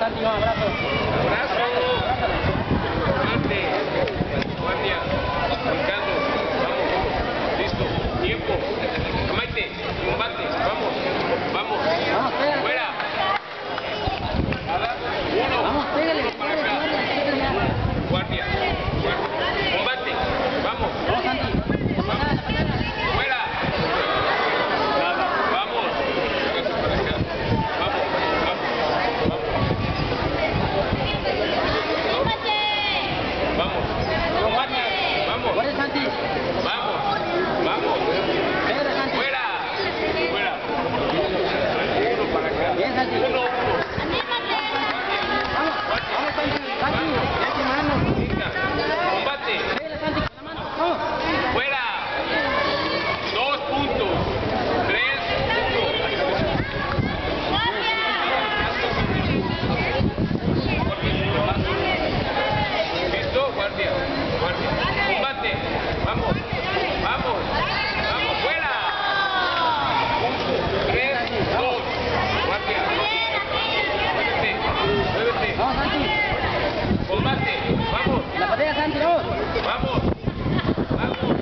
Santi, un abrazo. Abrazo. Mate. Guardia. Ricardo. Vamos. Listo. Tiempo. Maite. Combate. Vamos. Vamos. Vamos, pégale. Fuera. Nada. Uno. Vamos, pégale. Uno para acá. Guardia. Combate. Vamos. Vamos, Santi. La patada, la patada. Fuera. Nada. Vamos. Hágase para acá. Vamos. Vamos. Vamos. Combate. Vamos. Guardia, Santi. Vamos. Vamos. Pégale, Santi. Fuera. Fuera. Uno para acá. Bien, Santi. Uno. Vamos, vamos, Santi. Santi, es tu mano. Combate. Pégale, Santi, con la mano. Vamos. Fuera. 2 puntos. 3 puntos. ¿Listo? Guardia. Guardia. Combate. Vamos. Vamos. Vamos. Fuera. 1, 3, 2. Guardia. Muévete. Muévete. Vamos, Santi. Combate. Vamos. La patada, Santi, vamos. Vamos. Vamos.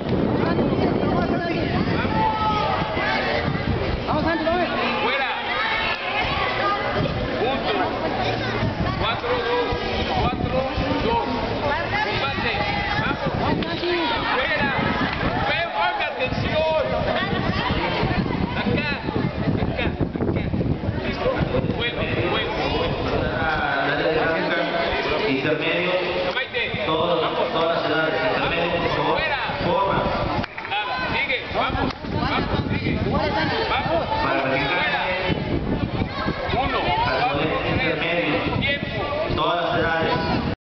Vamos. Vamos, Santi, vamos. Fuera. Punto. 4, 2. 4, 2. Combate. Vamos. Vamos, Santi. Fuera. Ponga atención. Acá. Acá. Acá. Listo. Vuelve. Vuelve. Intermedio, Maite. todas Vamos. las edades, intermedio, por favor. Fuera. Forma. Nada. Sigue. Vamos. Vamos. Sigue. Guardia, Santi. Vamos. Para Fuera. registrarse, 1, para 4, poder 3. intermedio, Tiempo. todas las edades.